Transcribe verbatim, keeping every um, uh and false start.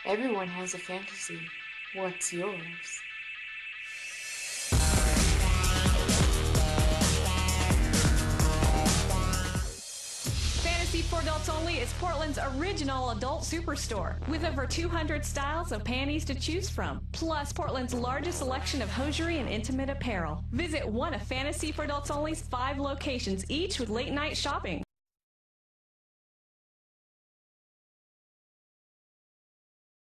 Everyone has a fantasy. What's yours? Fantasy for Adults Only is Portland's original adult superstore with over two hundred styles of panties to choose from, plus Portland's largest selection of hosiery and intimate apparel. Visit one of Fantasy for Adults Only's five locations, each with late night shopping.